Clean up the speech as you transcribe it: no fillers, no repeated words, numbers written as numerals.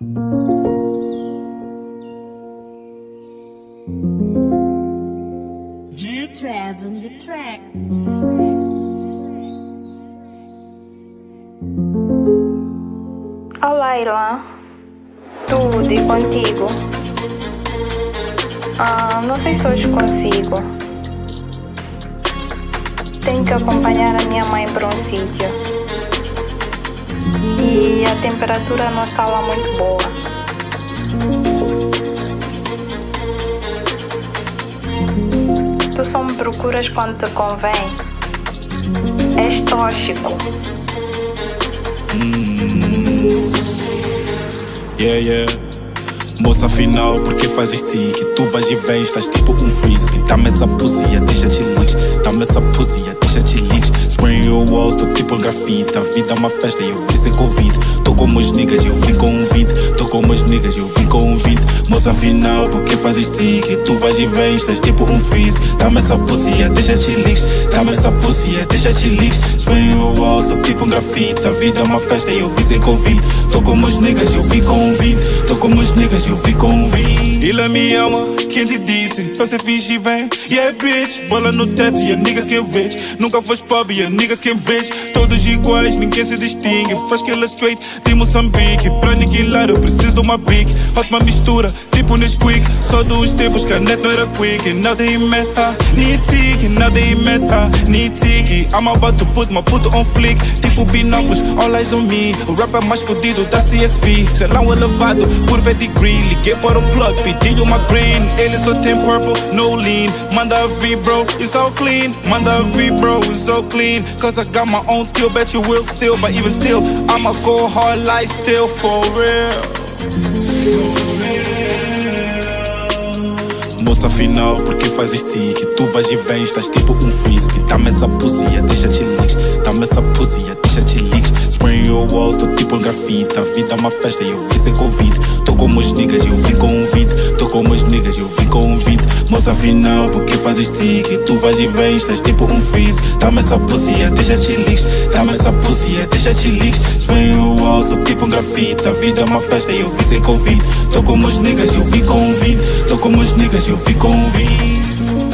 G-Trav on the track. Olá, Ilan. Tudo e contigo? Não sei se hoje consigo. Tenho que acompanhar a minha mãe para um sítio. E a temperatura não está lá muito boa. Tu só me procuras quando te convém. És tóxico. Yeah. Moça, afinal, por que fazes tique? Tu vais e vens, estás tipo um frisbee. Dá-me essa poesia, deixa-te leaks. Dá-me essa poesia, deixa-te leaks. Spraying your walls, tô tipo um grafite. A vida é uma festa e eu vim sem convite. Tô como os niggas e eu vim com um 20. Tô como os niggas e eu vim com um 20. Moça, afinal, por que fazes tique? Tu vais e vens, estás tipo um frisbee. Dá-me essa poesia, deixa-te leaks. Dá-me essa poesia, deixa-te leaks. Spraying your walls, tô tipo um grafite. A vida é uma festa e eu vim sem convite. Tô como os niggas e eu vim com um 20. Tô como os niggas e eu vim com um 20. Ele me ama, quem te disse? Você finge bem, yeah bitch. Bola no teto e a niggas que rich. Nunca foste pobre e a niggas que rich. Todos iguais, ninguém se distingue. Faz que ela straight de Moçambique. Pra aniquilar eu preciso de uma big. Ótima mistura, tipo Nesquik. Só dos tempos que a net não era quick. And now they met her, need tiki. Now they met her, need tiki. I'm about to put my puto on flick. Tipo binóculos, all eyes on me. O rapper mais fudido da CSV. Selão elevado por pedigree. Liguei para o plug, pedi uma green. Ele só tem purple, no lean. Manda V bro, it's all clean. Manda V bro, it's all clean. Cause I got my own skill, bet you will still. But even still, I'ma go hard like still for real. Moça, afinal, por que fazes tique? Tu vais e vens, estás tipo um frisbee. Dá-me essa poesia, deixa-te leaks. Dá-me essa poesia, deixa-te leaks. Spraying your walls, tô tipo um grafite. A vida é uma festa e eu vim sem convite. Tô como os niggas e eu vim com um 20. Tô como os niggas e eu vim com um 20. Moça, afinal, por que fazes tique? Tu vais e vens, estás tipo um frisbee. Dá-me essa poesia, deixa-te leaks. Dá-me essa poesia, deixa-te leaks. Spraying your walls, tô tipo um grafite. A vida é uma festa e eu vim sem convite. Tô como os niggas e eu vim com um 20. Tô como os niggas e eu vim com um 20.